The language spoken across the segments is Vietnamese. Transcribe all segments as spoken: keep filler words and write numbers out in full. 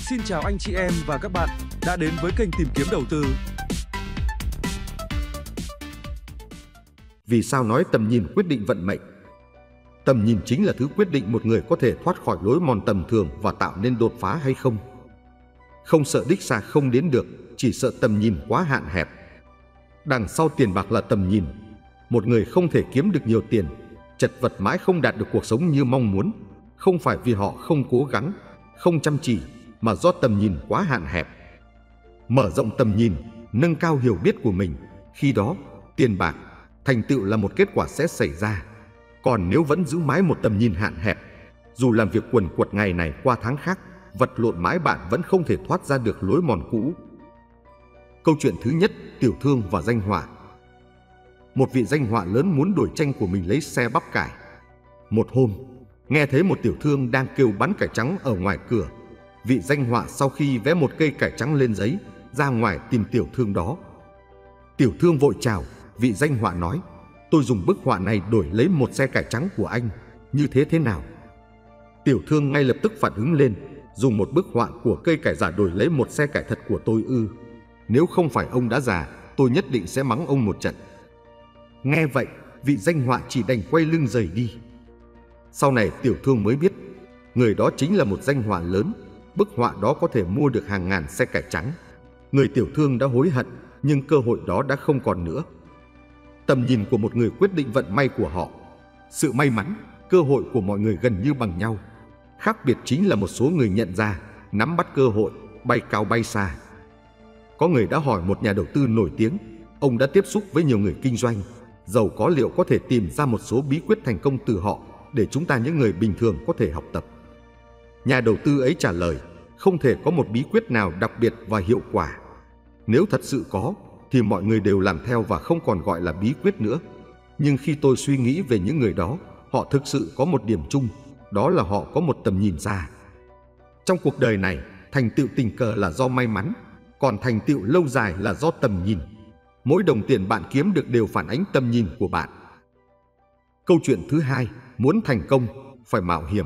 Xin chào anh chị em và các bạn đã đến với kênh tìm kiếm đầu tư. Vì sao nói tầm nhìn quyết định vận mệnh? Tầm nhìn chính là thứ quyết định một người có thể thoát khỏi lối mòn tầm thường và tạo nên đột phá hay không. Không sợ đích xa không đến được, chỉ sợ tầm nhìn quá hạn hẹp. Đằng sau tiền bạc là tầm nhìn. Một người không thể kiếm được nhiều tiền, chật vật mãi không đạt được cuộc sống như mong muốn, không phải vì họ không cố gắng, không chăm chỉ, mà do tầm nhìn quá hạn hẹp. Mở rộng tầm nhìn, nâng cao hiểu biết của mình, khi đó, tiền bạc, thành tựu là một kết quả sẽ xảy ra. Còn nếu vẫn giữ mãi một tầm nhìn hạn hẹp, dù làm việc quần quật ngày này qua tháng khác, vật lộn mãi bạn vẫn không thể thoát ra được lối mòn cũ. Câu chuyện thứ nhất, tiểu thương và danh họa. Một vị danh họa lớn muốn đổi tranh của mình lấy xe bắp cải. Một hôm, nghe thấy một tiểu thương đang kêu bán cải trắng ở ngoài cửa. Vị danh họa sau khi vẽ một cây cải trắng lên giấy, ra ngoài tìm tiểu thương đó. Tiểu thương vội chào, vị danh họa nói: "Tôi dùng bức họa này đổi lấy một xe cải trắng của anh, như thế thế nào?" Tiểu thương ngay lập tức phản ứng lên: "Dùng một bức họa của cây cải giả đổi lấy một xe cải thật của tôi ư? Nếu không phải ông đã già, tôi nhất định sẽ mắng ông một trận." Nghe vậy, vị danh họa chỉ đành quay lưng rời đi. Sau này tiểu thương mới biết, người đó chính là một danh họa lớn, bức họa đó có thể mua được hàng ngàn xe cải trắng. Người tiểu thương đã hối hận, nhưng cơ hội đó đã không còn nữa. Tầm nhìn của một người quyết định vận may của họ. Sự may mắn, cơ hội của mọi người gần như bằng nhau. Khác biệt chính là một số người nhận ra, nắm bắt cơ hội, bay cao bay xa. Có người đã hỏi một nhà đầu tư nổi tiếng, ông đã tiếp xúc với nhiều người kinh doanh, giàu có liệu có thể tìm ra một số bí quyết thành công từ họ để chúng ta những người bình thường có thể học tập. Nhà đầu tư ấy trả lời, không thể có một bí quyết nào đặc biệt và hiệu quả. Nếu thật sự có, thì mọi người đều làm theo và không còn gọi là bí quyết nữa. Nhưng khi tôi suy nghĩ về những người đó, họ thực sự có một điểm chung, đó là họ có một tầm nhìn xa. Trong cuộc đời này, thành tựu tình cờ là do may mắn, còn thành tựu lâu dài là do tầm nhìn. Mỗi đồng tiền bạn kiếm được đều phản ánh tầm nhìn của bạn. Câu chuyện thứ hai, muốn thành công, phải mạo hiểm.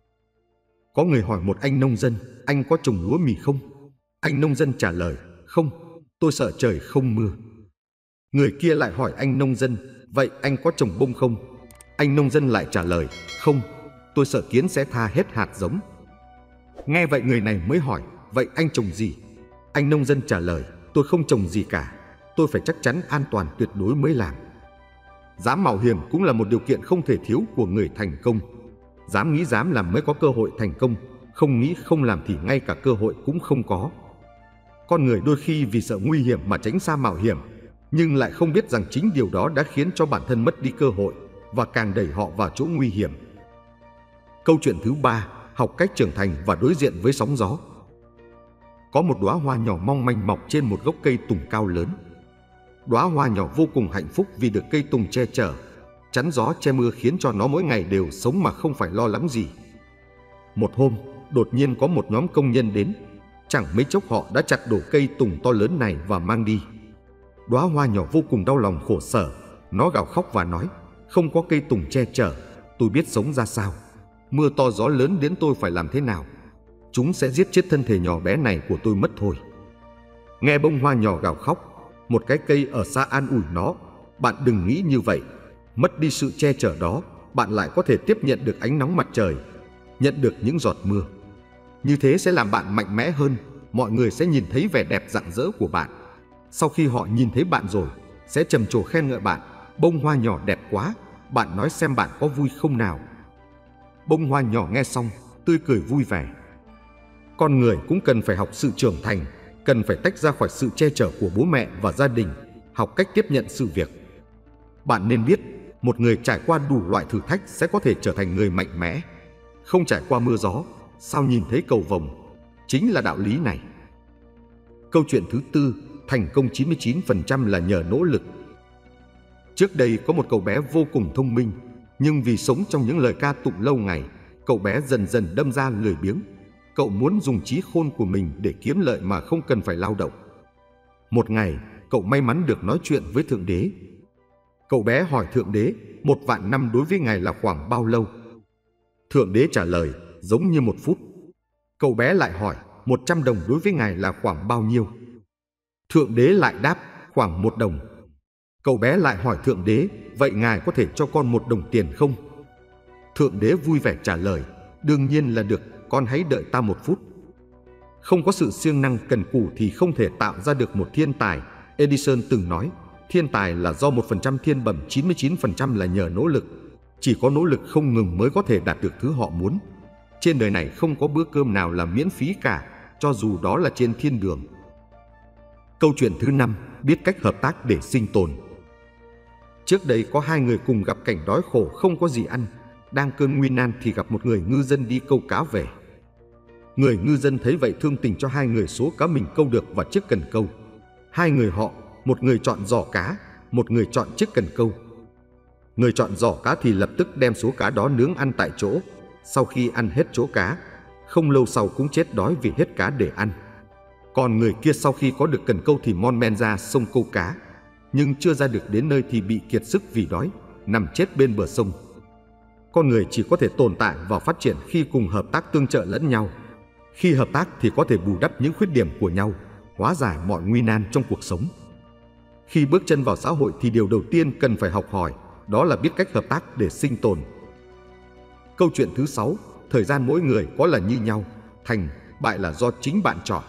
Có người hỏi một anh nông dân, anh có trồng lúa mì không? Anh nông dân trả lời, không, tôi sợ trời không mưa. Người kia lại hỏi anh nông dân, vậy anh có trồng bông không? Anh nông dân lại trả lời, không, tôi sợ kiến sẽ tha hết hạt giống. Nghe vậy người này mới hỏi, vậy anh trồng gì? Anh nông dân trả lời, tôi không trồng gì cả, tôi phải chắc chắn an toàn tuyệt đối mới làm. Dám mạo hiểm cũng là một điều kiện không thể thiếu của người thành công. Dám nghĩ dám làm mới có cơ hội thành công, không nghĩ không làm thì ngay cả cơ hội cũng không có. Con người đôi khi vì sợ nguy hiểm mà tránh xa mạo hiểm, nhưng lại không biết rằng chính điều đó đã khiến cho bản thân mất đi cơ hội và càng đẩy họ vào chỗ nguy hiểm. Câu chuyện thứ ba, học cách trưởng thành và đối diện với sóng gió. Có một đóa hoa nhỏ mong manh mọc trên một gốc cây tùng cao lớn. Đóa hoa nhỏ vô cùng hạnh phúc vì được cây tùng che chở, chắn gió che mưa khiến cho nó mỗi ngày đều sống mà không phải lo lắng gì. Một hôm, đột nhiên có một nhóm công nhân đến, chẳng mấy chốc họ đã chặt đổ cây tùng to lớn này và mang đi. Đóa hoa nhỏ vô cùng đau lòng khổ sở, nó gào khóc và nói, không có cây tùng che chở, tôi biết sống ra sao. Mưa to gió lớn đến tôi phải làm thế nào? Chúng sẽ giết chết thân thể nhỏ bé này của tôi mất thôi. Nghe bông hoa nhỏ gào khóc, một cái cây ở xa an ủi nó, bạn đừng nghĩ như vậy. Mất đi sự che chở đó, bạn lại có thể tiếp nhận được ánh nóng mặt trời, nhận được những giọt mưa. Như thế sẽ làm bạn mạnh mẽ hơn, mọi người sẽ nhìn thấy vẻ đẹp rạng rỡ của bạn. Sau khi họ nhìn thấy bạn rồi, sẽ trầm trồ khen ngợi bạn, bông hoa nhỏ đẹp quá, bạn nói xem bạn có vui không nào? Bông hoa nhỏ nghe xong, tươi cười vui vẻ. Con người cũng cần phải học sự trưởng thành, cần phải tách ra khỏi sự che chở của bố mẹ và gia đình, học cách tiếp nhận sự việc. Bạn nên biết, một người trải qua đủ loại thử thách sẽ có thể trở thành người mạnh mẽ. Không trải qua mưa gió, sao nhìn thấy cầu vồng? Chính là đạo lý này. Câu chuyện thứ tư, thành công chín mươi chín phần trăm là nhờ nỗ lực. Trước đây có một cậu bé vô cùng thông minh, nhưng vì sống trong những lời ca tụng lâu ngày, cậu bé dần dần đâm ra lười biếng. Cậu muốn dùng trí khôn của mình để kiếm lợi mà không cần phải lao động. Một ngày, cậu may mắn được nói chuyện với Thượng Đế. Cậu bé hỏi Thượng Đế, một vạn năm đối với Ngài là khoảng bao lâu? Thượng Đế trả lời, giống như một phút. Cậu bé lại hỏi, một trăm đồng đối với ngài là khoảng bao nhiêu? Thượng đế lại đáp, khoảng một đồng. Cậu bé lại hỏi Thượng đế, vậy ngài có thể cho con một đồng tiền không? Thượng đế vui vẻ trả lời, đương nhiên là được, con hãy đợi ta một phút. Không có sự siêng năng cần cù thì không thể tạo ra được một thiên tài. Edison từng nói, thiên tài là do một phần trăm thiên bẩm, chín mươi chín phần trăm là nhờ nỗ lực. Chỉ có nỗ lực không ngừng mới có thể đạt được thứ họ muốn. Trên đời này không có bữa cơm nào là miễn phí cả, cho dù đó là trên thiên đường. Câu chuyện thứ năm, biết cách hợp tác để sinh tồn. Trước đây có hai người cùng gặp cảnh đói khổ không có gì ăn. Đang cơn nguy nan thì gặp một người ngư dân đi câu cá về. Người ngư dân thấy vậy thương tình cho hai người số cá mình câu được và chiếc cần câu. Hai người họ, một người chọn giỏ cá, một người chọn chiếc cần câu. Người chọn giỏ cá thì lập tức đem số cá đó nướng ăn tại chỗ. Sau khi ăn hết chỗ cá, không lâu sau cũng chết đói vì hết cá để ăn. Còn người kia sau khi có được cần câu thì mon men ra sông câu cá, nhưng chưa ra được đến nơi thì bị kiệt sức vì đói, nằm chết bên bờ sông. Con người chỉ có thể tồn tại và phát triển khi cùng hợp tác tương trợ lẫn nhau. Khi hợp tác thì có thể bù đắp những khuyết điểm của nhau, hóa giải mọi nguy nan trong cuộc sống. Khi bước chân vào xã hội thì điều đầu tiên cần phải học hỏi, đó là biết cách hợp tác để sinh tồn. Câu chuyện thứ sáu, thời gian mỗi người có là như nhau, thành, bại là do chính bạn chọn.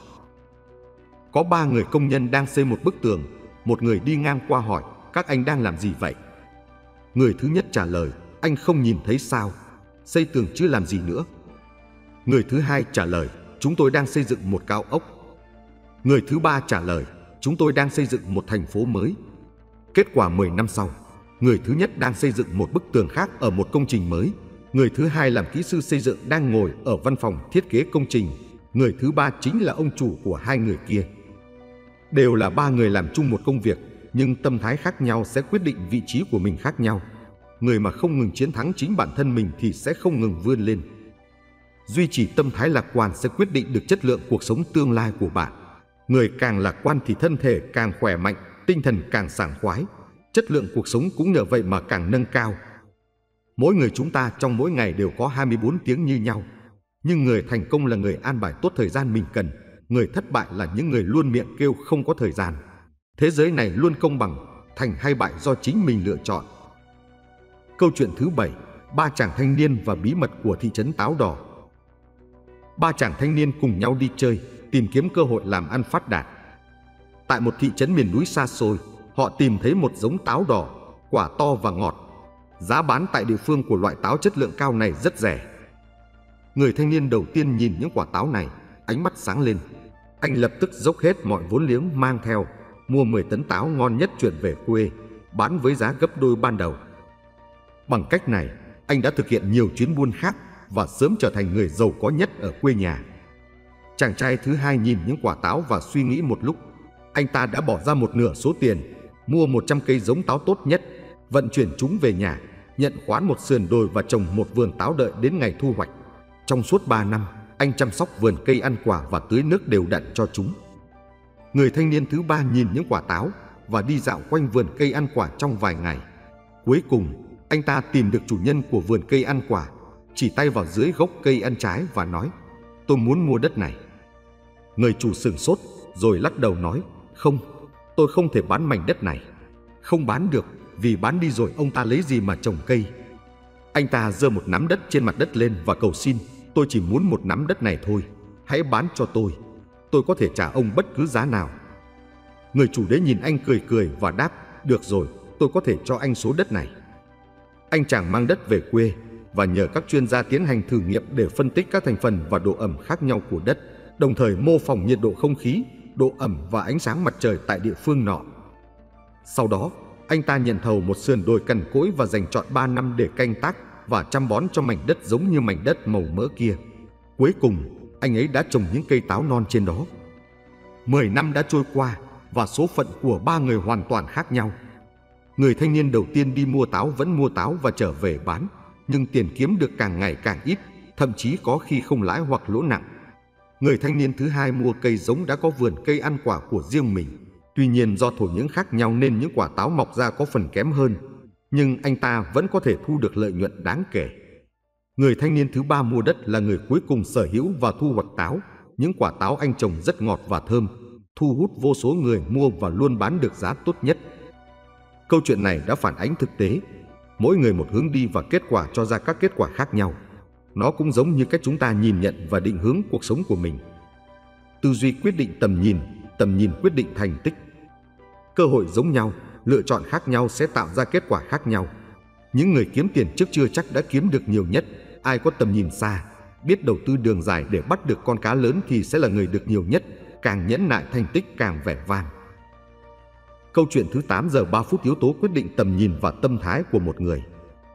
Có ba người công nhân đang xây một bức tường. Một người đi ngang qua hỏi, các anh đang làm gì vậy? Người thứ nhất trả lời, anh không nhìn thấy sao? Xây tường chứ làm gì nữa? Người thứ hai trả lời, chúng tôi đang xây dựng một cao ốc. Người thứ ba trả lời, chúng tôi đang xây dựng một thành phố mới. Kết quả mười năm sau, người thứ nhất đang xây dựng một bức tường khác ở một công trình mới. Người thứ hai làm kỹ sư xây dựng đang ngồi ở văn phòng thiết kế công trình. Người thứ ba chính là ông chủ của hai người kia. Đều là ba người làm chung một công việc, nhưng tâm thái khác nhau sẽ quyết định vị trí của mình khác nhau. Người mà không ngừng chiến thắng chính bản thân mình thì sẽ không ngừng vươn lên. Duy trì tâm thái lạc quan sẽ quyết định được chất lượng cuộc sống tương lai của bạn. Người càng lạc quan thì thân thể càng khỏe mạnh, tinh thần càng sảng khoái. Chất lượng cuộc sống cũng nhờ vậy mà càng nâng cao. Mỗi người chúng ta trong mỗi ngày đều có hai mươi bốn tiếng như nhau. Nhưng người thành công là người an bài tốt thời gian mình cần. Người thất bại là những người luôn miệng kêu không có thời gian. Thế giới này luôn công bằng, thành hay bại do chính mình lựa chọn. Câu chuyện thứ bảy, ba chàng thanh niên và bí mật của thị trấn Táo Đỏ. Ba chàng thanh niên cùng nhau đi chơi, tìm kiếm cơ hội làm ăn phát đạt. Tại một thị trấn miền núi xa xôi, họ tìm thấy một giống táo đỏ, quả to và ngọt. Giá bán tại địa phương của loại táo chất lượng cao này rất rẻ. Người thanh niên đầu tiên nhìn những quả táo này, ánh mắt sáng lên. Anh lập tức dốc hết mọi vốn liếng mang theo, mua mười tấn táo ngon nhất chuyển về quê, bán với giá gấp đôi ban đầu. Bằng cách này, anh đã thực hiện nhiều chuyến buôn khác và sớm trở thành người giàu có nhất ở quê nhà. Chàng trai thứ hai nhìn những quả táo và suy nghĩ một lúc. Anh ta đã bỏ ra một nửa số tiền, mua một trăm cây giống táo tốt nhất, vận chuyển chúng về nhà, nhận khoán một sườn đồi và trồng một vườn táo đợi đến ngày thu hoạch. Trong suốt ba năm, anh chăm sóc vườn cây ăn quả và tưới nước đều đặn cho chúng. Người thanh niên thứ ba nhìn những quả táo và đi dạo quanh vườn cây ăn quả trong vài ngày. Cuối cùng, anh ta tìm được chủ nhân của vườn cây ăn quả, chỉ tay vào dưới gốc cây ăn trái và nói, tôi muốn mua đất này. Người chủ sửng sốt rồi lắc đầu nói, không, tôi không thể bán mảnh đất này. Không bán được, vì bán đi rồi ông ta lấy gì mà trồng cây. Anh ta giơ một nắm đất trên mặt đất lên và cầu xin, tôi chỉ muốn một nắm đất này thôi, hãy bán cho tôi, tôi có thể trả ông bất cứ giá nào. Người chủ đấy nhìn anh cười cười và đáp, được rồi, tôi có thể cho anh số đất này. Anh chàng mang đất về quê và nhờ các chuyên gia tiến hành thử nghiệm để phân tích các thành phần và độ ẩm khác nhau của đất, đồng thời mô phỏng nhiệt độ không khí, độ ẩm và ánh sáng mặt trời tại địa phương nọ. Sau đó, anh ta nhận thầu một sườn đồi cằn cỗi và dành trọn ba năm để canh tác và chăm bón cho mảnh đất giống như mảnh đất màu mỡ kia. Cuối cùng, anh ấy đã trồng những cây táo non trên đó. Mười năm đã trôi qua và số phận của ba người hoàn toàn khác nhau. Người thanh niên đầu tiên đi mua táo vẫn mua táo và trở về bán, nhưng tiền kiếm được càng ngày càng ít, thậm chí có khi không lãi hoặc lỗ nặng. Người thanh niên thứ hai mua cây giống đã có vườn cây ăn quả của riêng mình. Tuy nhiên do thổ nhưỡng khác nhau nên những quả táo mọc ra có phần kém hơn, nhưng anh ta vẫn có thể thu được lợi nhuận đáng kể. Người thanh niên thứ ba mua đất là người cuối cùng sở hữu và thu hoạch táo. những quả táo anh trồng rất ngọt và thơm, thu hút vô số người mua và luôn bán được giá tốt nhất. Câu chuyện này đã phản ánh thực tế, mỗi người một hướng đi và kết quả cho ra các kết quả khác nhau. Nó cũng giống như cách chúng ta nhìn nhận và định hướng cuộc sống của mình. Tư duy quyết định tầm nhìn, tầm nhìn quyết định thành tích. Cơ hội giống nhau, lựa chọn khác nhau sẽ tạo ra kết quả khác nhau. Những người kiếm tiền trước chưa chắc đã kiếm được nhiều nhất. Ai có tầm nhìn xa, biết đầu tư đường dài để bắt được con cá lớn thì sẽ là người được nhiều nhất. Càng nhẫn nại thành tích càng vẻ vang. Câu chuyện thứ tám giờ ba phút yếu tố quyết định tầm nhìn và tâm thái của một người.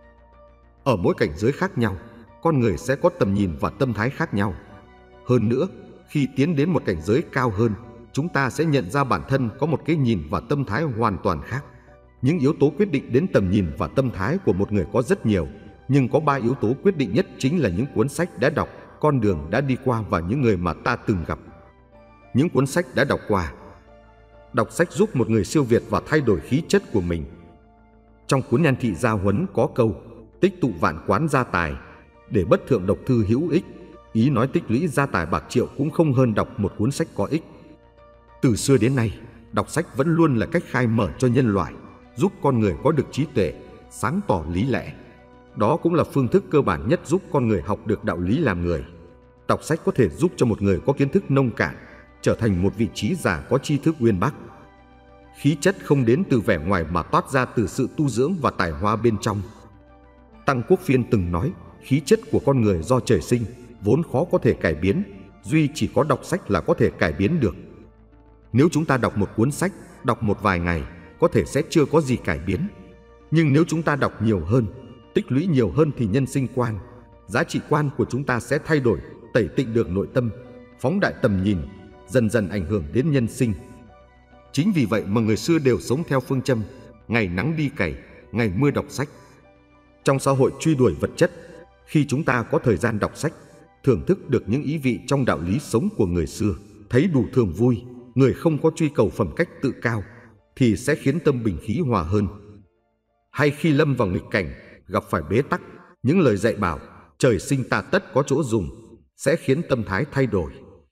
Ở mỗi cảnh giới khác nhau, con người sẽ có tầm nhìn và tâm thái khác nhau. Hơn nữa, khi tiến đến một cảnh giới cao hơn, chúng ta sẽ nhận ra bản thân có một cái nhìn và tâm thái hoàn toàn khác. Những yếu tố quyết định đến tầm nhìn và tâm thái của một người có rất nhiều, nhưng có ba yếu tố quyết định nhất chính là những cuốn sách đã đọc, con đường đã đi qua và những người mà ta từng gặp. Những cuốn sách đã đọc qua. Đọc sách giúp một người siêu việt và thay đổi khí chất của mình. Trong cuốn Nhan Thị Gia Huấn có câu tích tụ vạn quán gia tài, để bất thượng độc thư hữu ích. Ý nói tích lũy gia tài bạc triệu cũng không hơn đọc một cuốn sách có ích. Từ xưa đến nay, đọc sách vẫn luôn là cách khai mở cho nhân loại, giúp con người có được trí tuệ, sáng tỏ lý lẽ. Đó cũng là phương thức cơ bản nhất giúp con người học được đạo lý làm người. Đọc sách có thể giúp cho một người có kiến thức nông cạn trở thành một vị trí giả có tri thức uyên bác. Khí chất không đến từ vẻ ngoài mà toát ra từ sự tu dưỡng và tài hoa bên trong. Tăng Quốc Phiên từng nói, khí chất của con người do trời sinh, vốn khó có thể cải biến, duy chỉ có đọc sách là có thể cải biến được. Nếu chúng ta đọc một cuốn sách, đọc một vài ngày, có thể sẽ chưa có gì cải biến. Nhưng nếu chúng ta đọc nhiều hơn, tích lũy nhiều hơn thì nhân sinh quan, giá trị quan của chúng ta sẽ thay đổi, tẩy tịnh được nội tâm, phóng đại tầm nhìn, dần dần ảnh hưởng đến nhân sinh. Chính vì vậy mà người xưa đều sống theo phương châm ngày nắng đi cày, ngày mưa đọc sách. Trong xã hội truy đuổi vật chất, khi chúng ta có thời gian đọc sách, thưởng thức được những ý vị trong đạo lý sống của người xưa, thấy đủ thường vui, người không có truy cầu phẩm cách tự cao, thì sẽ khiến tâm bình khí hòa hơn. Hay khi lâm vào nghịch cảnh, gặp phải bế tắc, những lời dạy bảo trời sinh ta tất có chỗ dùng sẽ khiến tâm thái thay đổi.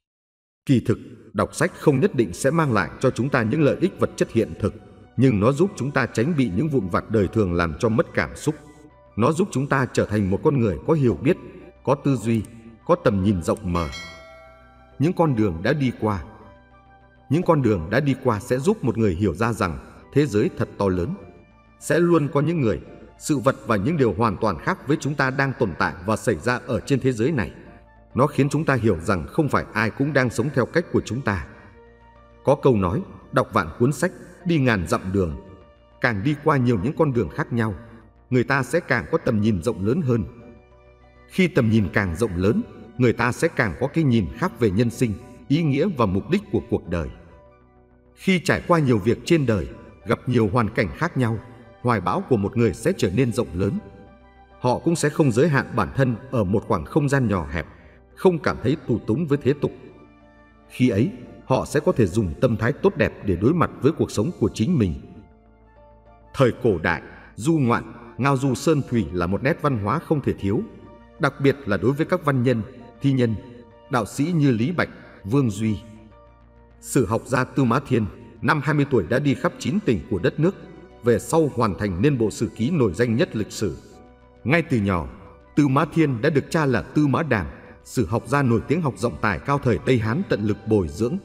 Kỳ thực, đọc sách không nhất định sẽ mang lại cho chúng ta những lợi ích vật chất hiện thực, nhưng nó giúp chúng ta tránh bị những vụn vặt đời thường làm cho mất cảm xúc. Nó giúp chúng ta trở thành một con người có hiểu biết, có tư duy, có tầm nhìn rộng mở. Những con đường đã đi qua. Những con đường đã đi qua sẽ giúp một người hiểu ra rằng thế giới thật to lớn. Sẽ luôn có những người, sự vật và những điều hoàn toàn khác với chúng ta đang tồn tại và xảy ra ở trên thế giới này. Nó khiến chúng ta hiểu rằng không phải ai cũng đang sống theo cách của chúng ta. Có câu nói, đọc vạn cuốn sách, đi ngàn dặm đường. Càng đi qua nhiều những con đường khác nhau, người ta sẽ càng có tầm nhìn rộng lớn hơn. Khi tầm nhìn càng rộng lớn, người ta sẽ càng có cái nhìn khác về nhân sinh, ý nghĩa và mục đích của cuộc đời. Khi trải qua nhiều việc trên đời, gặp nhiều hoàn cảnh khác nhau, hoài bão của một người sẽ trở nên rộng lớn. Họ cũng sẽ không giới hạn bản thân ở một khoảng không gian nhỏ hẹp, không cảm thấy tù túng với thế tục. Khi ấy, họ sẽ có thể dùng tâm thái tốt đẹp để đối mặt với cuộc sống của chính mình. Thời cổ đại, du ngoạn, ngao du sơn thủy là một nét văn hóa không thể thiếu, đặc biệt là đối với các văn nhân, thi nhân, đạo sĩ như Lý Bạch, Vương Duy. Sử học gia Tư Mã Thiên, năm hai mươi tuổi đã đi khắp chín tỉnh của đất nước, về sau hoàn thành nên bộ sử ký nổi danh nhất lịch sử. Ngay từ nhỏ, Tư Mã Thiên đã được cha là Tư Mã Đàm, sử học gia nổi tiếng học rộng tài cao thời Tây Hán tận lực bồi dưỡng.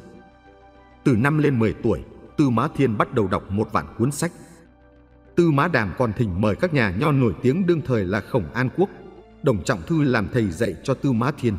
Từ năm lên mười tuổi, Tư Mã Thiên bắt đầu đọc một vạn cuốn sách. Tư Mã Đàm còn thỉnh mời các nhà nho nổi tiếng đương thời là Khổng An Quốc, Đồng Trọng Thư làm thầy dạy cho Tư Mã Thiên.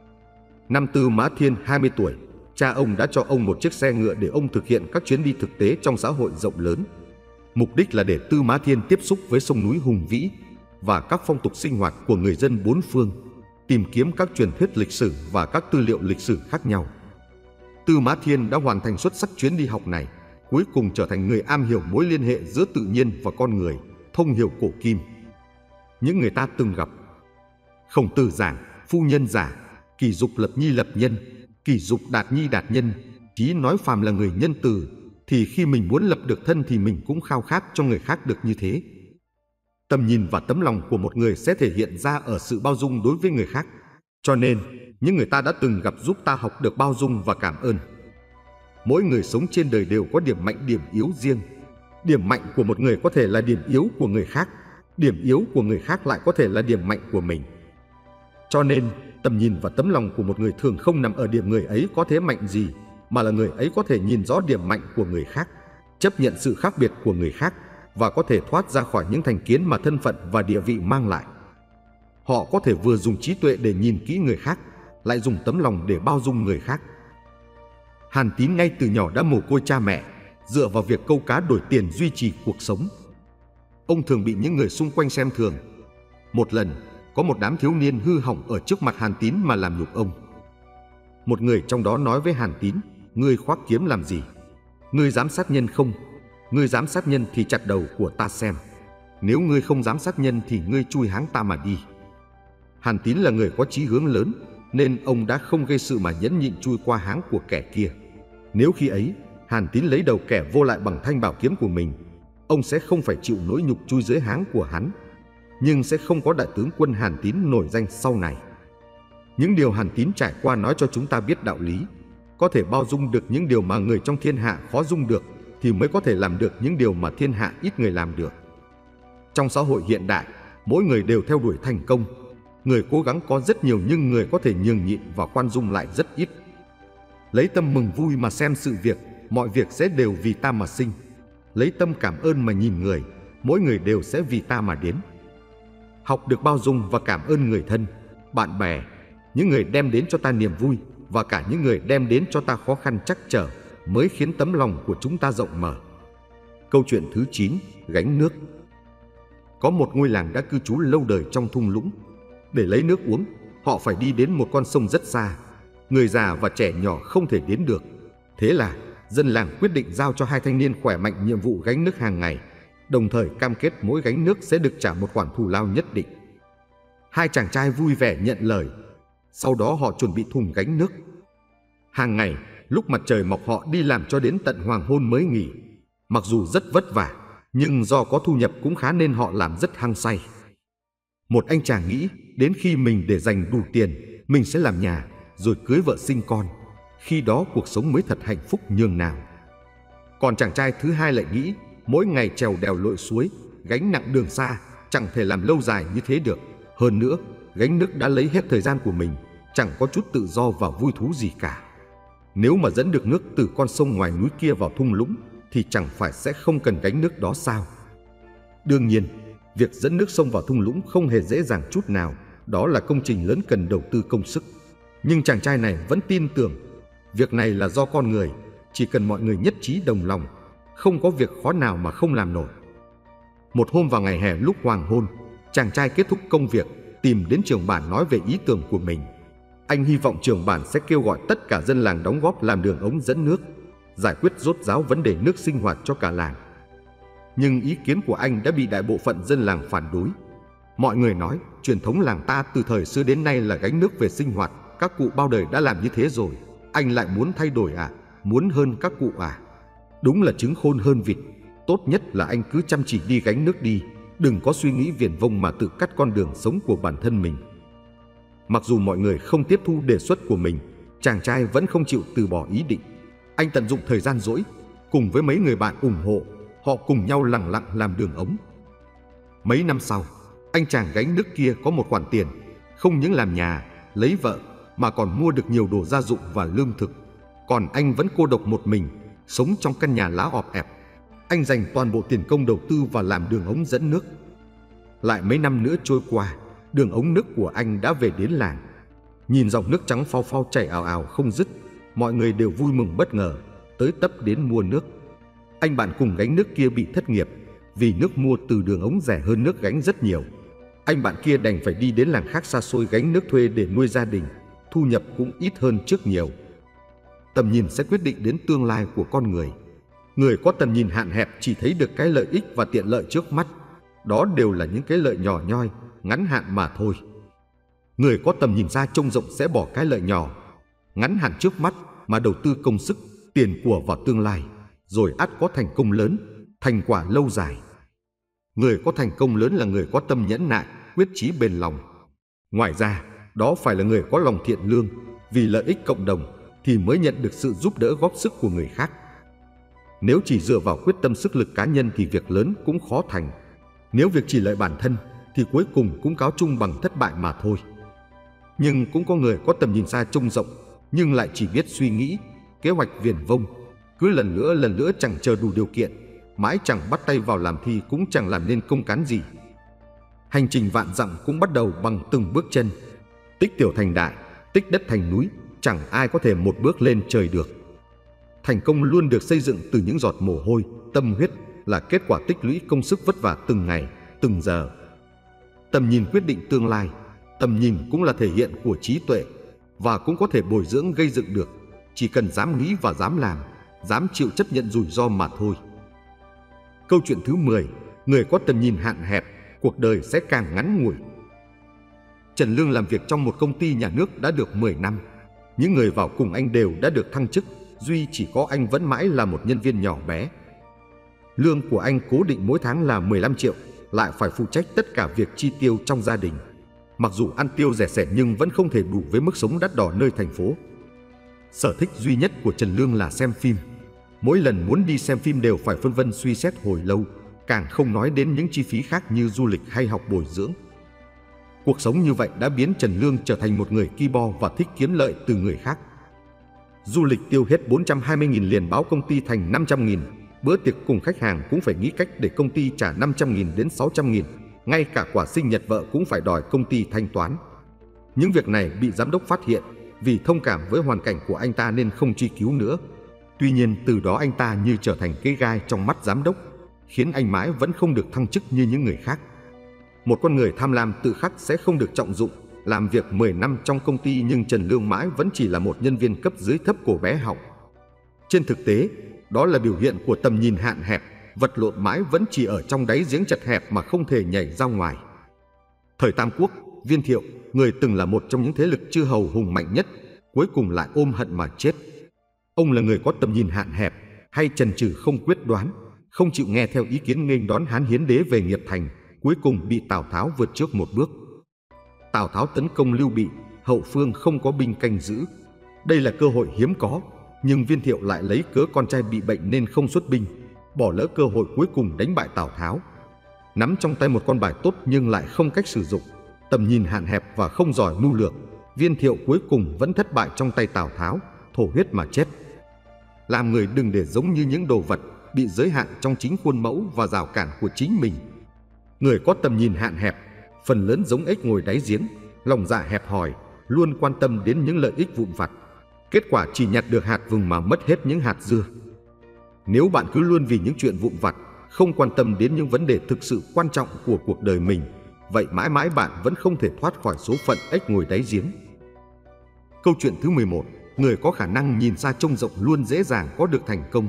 Năm Tư Mã Thiên hai mươi tuổi, cha ông đã cho ông một chiếc xe ngựa để ông thực hiện các chuyến đi thực tế trong xã hội rộng lớn. Mục đích là để Tư Mã Thiên tiếp xúc với sông núi hùng vĩ và các phong tục sinh hoạt của người dân bốn phương, tìm kiếm các truyền thuyết lịch sử và các tư liệu lịch sử khác nhau. Tư Mã Thiên đã hoàn thành xuất sắc chuyến đi học này, cuối cùng trở thành người am hiểu mối liên hệ giữa tự nhiên và con người, thông hiểu cổ kim. Những người ta từng gặp: Khổng Tử giảng, phu nhân giả, Kỷ Dục lập nhi lập nhân, Kỷ Dục đạt nhi đạt nhân. Chí nói phàm là người nhân từ, thì khi mình muốn lập được thân thì mình cũng khao khát cho người khác được như thế. Tầm nhìn và tấm lòng của một người sẽ thể hiện ra ở sự bao dung đối với người khác, Cho nên, những người ta đã từng gặp giúp ta học được bao dung và cảm ơn. Mỗi người sống trên đời đều có điểm mạnh, điểm yếu riêng. Điểm mạnh của một người có thể là điểm yếu của người khác, điểm yếu của người khác lại có thể là điểm mạnh của mình. Cho nên, tầm nhìn và tấm lòng của một người thường không nằm ở điểm người ấy có thế mạnh gì, mà là người ấy có thể nhìn rõ điểm mạnh của người khác, chấp nhận sự khác biệt của người khác và có thể thoát ra khỏi những thành kiến mà thân phận và địa vị mang lại. Họ có thể vừa dùng trí tuệ để nhìn kỹ người khác, lại dùng tấm lòng để bao dung người khác. Hàn Tín ngay từ nhỏ đã mồ côi cha mẹ, dựa vào việc câu cá đổi tiền duy trì cuộc sống. Ông thường bị những người xung quanh xem thường. Một lần, có một đám thiếu niên hư hỏng ở trước mặt Hàn Tín mà làm nhục ông. Một người trong đó nói với Hàn Tín: "Ngươi khoác kiếm làm gì? Ngươi dám sát nhân không? Ngươi dám sát nhân thì chặt đầu của ta xem. Nếu ngươi không dám sát nhân thì ngươi chui háng ta mà đi." Hàn Tín là người có chí hướng lớn, nên ông đã không gây sự mà nhẫn nhịn chui qua háng của kẻ kia. Nếu khi ấy Hàn Tín lấy đầu kẻ vô lại bằng thanh bảo kiếm của mình, ông sẽ không phải chịu nỗi nhục chui dưới háng của hắn, nhưng sẽ không có đại tướng quân Hàn Tín nổi danh sau này. Những điều Hàn Tín trải qua nói cho chúng ta biết đạo lý: có thể bao dung được những điều mà người trong thiên hạ khó dung được, thì mới có thể làm được những điều mà thiên hạ ít người làm được. Trong xã hội hiện đại, mỗi người đều theo đuổi thành công. Người cố gắng có rất nhiều, nhưng người có thể nhường nhịn và khoan dung lại rất ít. Lấy tâm mừng vui mà xem sự việc, mọi việc sẽ đều vì ta mà sinh. Lấy tâm cảm ơn mà nhìn người, mỗi người đều sẽ vì ta mà đến. Học được bao dung và cảm ơn người thân, bạn bè, những người đem đến cho ta niềm vui và cả những người đem đến cho ta khó khăn trắc trở, mới khiến tấm lòng của chúng ta rộng mở. Câu chuyện thứ chín, gánh nước. Có một ngôi làng đã cư trú lâu đời trong thung lũng. Để lấy nước uống, họ phải đi đến một con sông rất xa. Người già và trẻ nhỏ không thể đến được. Thế là dân làng quyết định giao cho hai thanh niên khỏe mạnh nhiệm vụ gánh nước hàng ngày, đồng thời cam kết mỗi gánh nước sẽ được trả một khoản thù lao nhất định. Hai chàng trai vui vẻ nhận lời. Sau đó họ chuẩn bị thùng gánh nước. Hàng ngày, lúc mặt trời mọc họ đi làm cho đến tận hoàng hôn mới nghỉ. Mặc dù rất vất vả, nhưng do có thu nhập cũng khá nên họ làm rất hăng say. Một anh chàng nghĩ đến khi mình để dành đủ tiền, mình sẽ làm nhà, rồi cưới vợ sinh con. Khi đó cuộc sống mới thật hạnh phúc nhường nào. Còn chàng trai thứ hai lại nghĩ mỗi ngày trèo đèo lội suối, gánh nặng đường xa, chẳng thể làm lâu dài như thế được. Hơn nữa, gánh nước đã lấy hết thời gian của mình, chẳng có chút tự do và vui thú gì cả. Nếu mà dẫn được nước từ con sông ngoài núi kia vào thung lũng, thì chẳng phải sẽ không cần gánh nước đó sao? Đương nhiên, việc dẫn nước sông vào thung lũng không hề dễ dàng chút nào. Đó là công trình lớn cần đầu tư công sức. Nhưng chàng trai này vẫn tin tưởng việc này là do con người, chỉ cần mọi người nhất trí đồng lòng, không có việc khó nào mà không làm nổi. Một hôm vào ngày hè lúc hoàng hôn, chàng trai kết thúc công việc, tìm đến trưởng bản nói về ý tưởng của mình. Anh hy vọng trưởng bản sẽ kêu gọi tất cả dân làng đóng góp làm đường ống dẫn nước, giải quyết rốt ráo vấn đề nước sinh hoạt cho cả làng. Nhưng ý kiến của anh đã bị đại bộ phận dân làng phản đối. Mọi người nói truyền thống làng ta từ thời xưa đến nay là gánh nước về sinh hoạt, các cụ bao đời đã làm như thế rồi, anh lại muốn thay đổi à, muốn hơn các cụ à? Đúng là trứng khôn hơn vịt. Tốt nhất là anh cứ chăm chỉ đi gánh nước đi, đừng có suy nghĩ viển vông mà tự cắt con đường sống của bản thân mình. Mặc dù mọi người không tiếp thu đề xuất của mình, chàng trai vẫn không chịu từ bỏ ý định. Anh tận dụng thời gian rỗi, cùng với mấy người bạn ủng hộ, họ cùng nhau lặng lặng làm đường ống. Mấy năm sau, anh chàng gánh nước kia có một khoản tiền, không những làm nhà, lấy vợ, mà còn mua được nhiều đồ gia dụng và lương thực. Còn anh vẫn cô độc một mình, sống trong căn nhà lá ọp ẹp. Anh dành toàn bộ tiền công đầu tư và làm đường ống dẫn nước. Lại mấy năm nữa trôi qua, đường ống nước của anh đã về đến làng. Nhìn dòng nước trắng phao phao chảy ào ào không dứt, mọi người đều vui mừng bất ngờ, tới tấp đến mua nước. Anh bạn cùng gánh nước kia bị thất nghiệp, vì nước mua từ đường ống rẻ hơn nước gánh rất nhiều. Anh bạn kia đành phải đi đến làng khác xa xôi gánh nước thuê để nuôi gia đình, thu nhập cũng ít hơn trước nhiều. Tầm nhìn sẽ quyết định đến tương lai của con người. Người có tầm nhìn hạn hẹp chỉ thấy được cái lợi ích và tiện lợi trước mắt. Đó đều là những cái lợi nhỏ nhoi, ngắn hạn mà thôi. Người có tầm nhìn xa trông rộng sẽ bỏ cái lợi nhỏ, ngắn hạn trước mắt mà đầu tư công sức, tiền của vào tương lai, rồi ắt có thành công lớn, thành quả lâu dài. Người có thành công lớn là người có tâm nhẫn nại, quyết chí bền lòng. Ngoài ra, đó phải là người có lòng thiện lương, vì lợi ích cộng đồng thì mới nhận được sự giúp đỡ góp sức của người khác. Nếu chỉ dựa vào quyết tâm sức lực cá nhân thì việc lớn cũng khó thành. Nếu việc chỉ lợi bản thân thì cuối cùng cũng cáo chung bằng thất bại mà thôi. Nhưng cũng có người có tầm nhìn xa trông rộng, nhưng lại chỉ biết suy nghĩ, kế hoạch viển vông, cứ lần nữa lần nữa chẳng chờ đủ điều kiện, mãi chẳng bắt tay vào làm thì cũng chẳng làm nên công cán gì. Hành trình vạn dặm cũng bắt đầu bằng từng bước chân. Tích tiểu thành đại, tích đất thành núi, chẳng ai có thể một bước lên trời được. Thành công luôn được xây dựng từ những giọt mồ hôi, tâm huyết, là kết quả tích lũy công sức vất vả từng ngày, từng giờ. Tầm nhìn quyết định tương lai, tầm nhìn cũng là thể hiện của trí tuệ, và cũng có thể bồi dưỡng gây dựng được, chỉ cần dám nghĩ và dám làm, dám chịu chấp nhận rủi ro mà thôi. Câu chuyện thứ mười, người có tầm nhìn hạn hẹp, cuộc đời sẽ càng ngắn ngủi. Trần Lương làm việc trong một công ty nhà nước đã được mười năm. Những người vào cùng anh đều đã được thăng chức, duy chỉ có anh vẫn mãi là một nhân viên nhỏ bé. Lương của anh cố định mỗi tháng là mười lăm triệu, lại phải phụ trách tất cả việc chi tiêu trong gia đình. Mặc dù ăn tiêu rẻ sẻn nhưng vẫn không thể đủ với mức sống đắt đỏ nơi thành phố. Sở thích duy nhất của Trần Lương là xem phim. Mỗi lần muốn đi xem phim đều phải phân vân suy xét hồi lâu, càng không nói đến những chi phí khác như du lịch hay học bồi dưỡng. Cuộc sống như vậy đã biến Trần Lương trở thành một người ki bo và thích kiếm lợi từ người khác. Du lịch tiêu hết bốn trăm hai mươi nghìn liền báo công ty thành năm trăm nghìn. Bữa tiệc cùng khách hàng cũng phải nghĩ cách để công ty trả năm trăm nghìn đến sáu trăm nghìn. Ngay cả quả sinh nhật vợ cũng phải đòi công ty thanh toán. Những việc này bị giám đốc phát hiện, vì thông cảm với hoàn cảnh của anh ta nên không truy cứu nữa. Tuy nhiên từ đó anh ta như trở thành cái gai trong mắt giám đốc, khiến anh mãi vẫn không được thăng chức như những người khác. Một con người tham lam tự khắc sẽ không được trọng dụng. Làm việc mười năm trong công ty nhưng Trần Lương mãi vẫn chỉ là một nhân viên cấp dưới thấp cổ bé họng. Trên thực tế, đó là biểu hiện của tầm nhìn hạn hẹp, vật lộn mãi vẫn chỉ ở trong đáy giếng chật hẹp mà không thể nhảy ra ngoài. Thời Tam Quốc, Viên Thiệu, người từng là một trong những thế lực chư hầu hùng mạnh nhất, cuối cùng lại ôm hận mà chết. Ông là người có tầm nhìn hạn hẹp, hay chần chừ không quyết đoán, không chịu nghe theo ý kiến nghênh đón Hán Hiến Đế về nghiệp thành, cuối cùng bị Tào Tháo vượt trước một bước. Tào Tháo tấn công Lưu Bị, hậu phương không có binh canh giữ. Đây là cơ hội hiếm có, nhưng Viên Thiệu lại lấy cớ con trai bị bệnh nên không xuất binh, bỏ lỡ cơ hội cuối cùng đánh bại Tào Tháo. Nắm trong tay một con bài tốt nhưng lại không cách sử dụng, tầm nhìn hạn hẹp và không giỏi mưu lược, Viên Thiệu cuối cùng vẫn thất bại trong tay Tào Tháo, thổ huyết mà chết. Làm người đừng để giống như những đồ vật bị giới hạn trong chính khuôn mẫu và rào cản của chính mình. Người có tầm nhìn hạn hẹp, phần lớn giống ếch ngồi đáy giếng, lòng dạ hẹp hòi, luôn quan tâm đến những lợi ích vụn vặt. Kết quả chỉ nhặt được hạt vừng mà mất hết những hạt dưa. Nếu bạn cứ luôn vì những chuyện vụn vặt, không quan tâm đến những vấn đề thực sự quan trọng của cuộc đời mình, vậy mãi mãi bạn vẫn không thể thoát khỏi số phận ếch ngồi đáy giếng. Câu chuyện thứ mười một, người có khả năng nhìn xa trông rộng luôn dễ dàng có được thành công.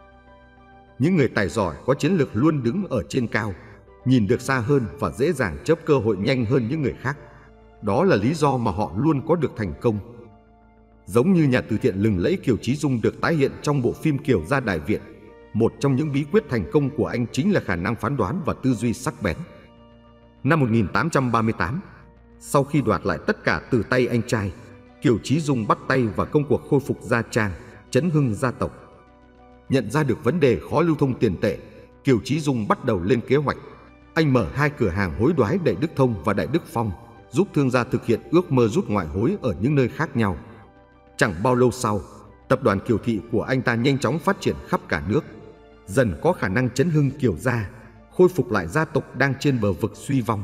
Những người tài giỏi có chiến lược luôn đứng ở trên cao, nhìn được xa hơn và dễ dàng chớp cơ hội nhanh hơn những người khác. Đó là lý do mà họ luôn có được thành công. Giống như nhà từ thiện lừng lẫy Kiều Chí Dung được tái hiện trong bộ phim Kiều Gia Đại Viện, một trong những bí quyết thành công của anh chính là khả năng phán đoán và tư duy sắc bén. Năm một nghìn tám trăm ba mươi tám, sau khi đoạt lại tất cả từ tay anh trai, Kiều Chí Dung bắt tay vào công cuộc khôi phục gia trang, chấn hưng gia tộc. Nhận ra được vấn đề khó lưu thông tiền tệ, Kiều Chí Dung bắt đầu lên kế hoạch. Anh mở hai cửa hàng hối đoái Đại Đức Thông và Đại Đức Phong, giúp thương gia thực hiện ước mơ rút ngoại hối ở những nơi khác nhau. Chẳng bao lâu sau, tập đoàn Kiều Thị của anh ta nhanh chóng phát triển khắp cả nước, dần có khả năng chấn hưng Kiều gia, khôi phục lại gia tộc đang trên bờ vực suy vong.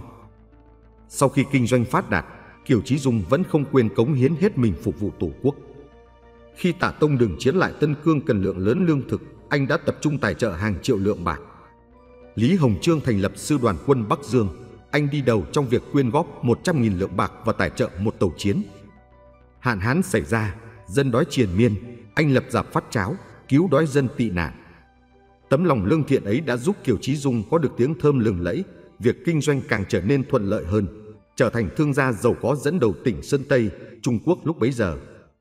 Sau khi kinh doanh phát đạt, Kiều Chí Dung vẫn không quên cống hiến hết mình phục vụ Tổ quốc. Khi Tả Tông Đường chiến lại Tân Cương cần lượng lớn lương thực, anh đã tập trung tài trợ hàng triệu lượng bạc. Lý Hồng Chương thành lập sư đoàn quân Bắc Dương, anh đi đầu trong việc quyên góp một trăm nghìn lượng bạc và tài trợ một tàu chiến. Hạn hán xảy ra, dân đói triền miên, anh lập rạp phát cháo, cứu đói dân tị nạn. Tấm lòng lương thiện ấy đã giúp Kiều Chí Dung có được tiếng thơm lừng lẫy, việc kinh doanh càng trở nên thuận lợi hơn, trở thành thương gia giàu có dẫn đầu tỉnh Sơn Tây, Trung Quốc lúc bấy giờ.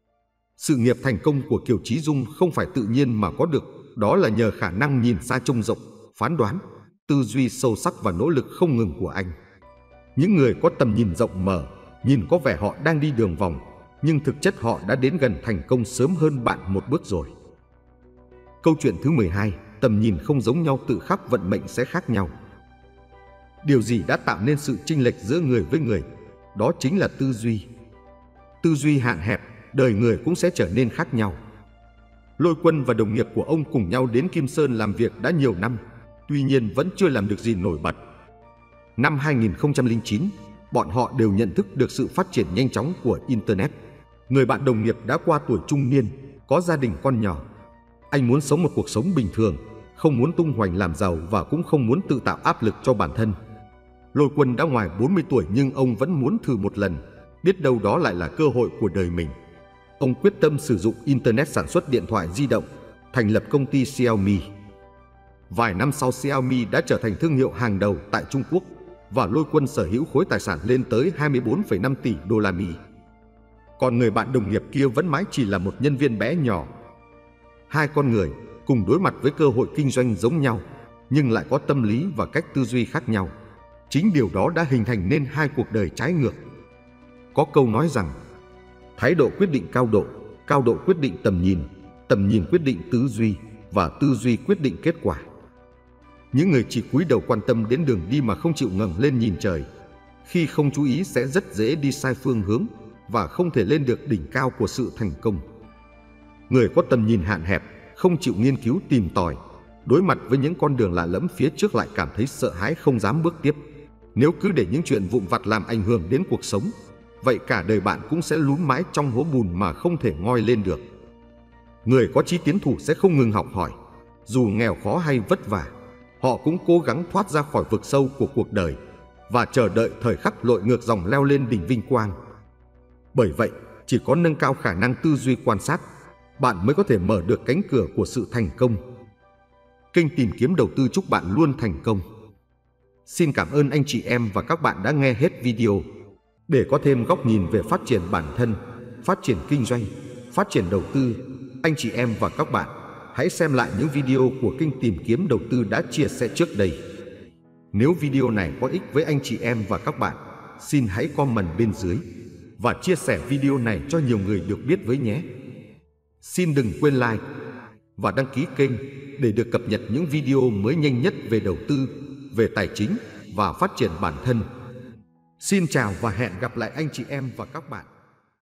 Sự nghiệp thành công của Kiều Chí Dung không phải tự nhiên mà có được, đó là nhờ khả năng nhìn xa trông rộng, phán đoán, tư duy sâu sắc và nỗ lực không ngừng của anh. Những người có tầm nhìn rộng mở, Nhìn có vẻ họ đang đi đường vòng, nhưng thực chất họ đã đến gần thành công sớm hơn bạn một bước rồi. Câu chuyện thứ mười hai, tầm nhìn không giống nhau tự khắc vận mệnh sẽ khác nhau. Điều gì đã tạo nên sự chênh lệch giữa người với người? Đó chính là tư duy. Tư duy hạn hẹp, đời người cũng sẽ trở nên khác nhau. Lôi Quân và đồng nghiệp của ông cùng nhau đến Kim Sơn làm việc đã nhiều năm, tuy nhiên vẫn chưa làm được gì nổi bật. Năm hai nghìn không trăm lẻ chín, bọn họ đều nhận thức được sự phát triển nhanh chóng của Internet. Người bạn đồng nghiệp đã qua tuổi trung niên, có gia đình con nhỏ. Anh muốn sống một cuộc sống bình thường, không muốn tung hoành làm giàu và cũng không muốn tự tạo áp lực cho bản thân. Lôi Quân đã ngoài bốn mươi tuổi nhưng ông vẫn muốn thử một lần, biết đâu đó lại là cơ hội của đời mình. Ông quyết tâm sử dụng Internet sản xuất điện thoại di động, thành lập công ty Xiaomi. Vài năm sau, Xiaomi đã trở thành thương hiệu hàng đầu tại Trung Quốc và Lôi Quân sở hữu khối tài sản lên tới hai mươi bốn phẩy năm tỷ đô la Mỹ. Còn người bạn đồng nghiệp kia vẫn mãi chỉ là một nhân viên bé nhỏ. Hai con người cùng đối mặt với cơ hội kinh doanh giống nhau, nhưng lại có tâm lý và cách tư duy khác nhau. Chính điều đó đã hình thành nên hai cuộc đời trái ngược. Có câu nói rằng, thái độ quyết định cao độ, cao độ quyết định tầm nhìn, tầm nhìn quyết định tư duy và tư duy quyết định kết quả. Những người chỉ cúi đầu quan tâm đến đường đi mà không chịu ngẩng lên nhìn trời, khi không chú ý sẽ rất dễ đi sai phương hướng và không thể lên được đỉnh cao của sự thành công. Người có tầm nhìn hạn hẹp, không chịu nghiên cứu tìm tòi, đối mặt với những con đường lạ lẫm phía trước lại cảm thấy sợ hãi không dám bước tiếp. Nếu cứ để những chuyện vụn vặt làm ảnh hưởng đến cuộc sống, vậy cả đời bạn cũng sẽ lún mãi trong hố bùn mà không thể ngoi lên được. Người có chí tiến thủ sẽ không ngừng học hỏi, dù nghèo khó hay vất vả, họ cũng cố gắng thoát ra khỏi vực sâu của cuộc đời và chờ đợi thời khắc lội ngược dòng leo lên đỉnh vinh quang. Bởi vậy, chỉ có nâng cao khả năng tư duy quan sát, bạn mới có thể mở được cánh cửa của sự thành công. Kênh tìm kiếm đầu tư chúc bạn luôn thành công. Xin cảm ơn anh chị em và các bạn đã nghe hết video. Để có thêm góc nhìn về phát triển bản thân, phát triển kinh doanh, phát triển đầu tư, anh chị em và các bạn hãy xem lại những video của kênh tìm kiếm đầu tư đã chia sẻ trước đây. Nếu video này có ích với anh chị em và các bạn, xin hãy comment bên dưới và chia sẻ video này cho nhiều người được biết với nhé. Xin đừng quên like và đăng ký kênh để được cập nhật những video mới nhanh nhất về đầu tư, về tài chính và phát triển bản thân. Xin chào và hẹn gặp lại anh chị em và các bạn.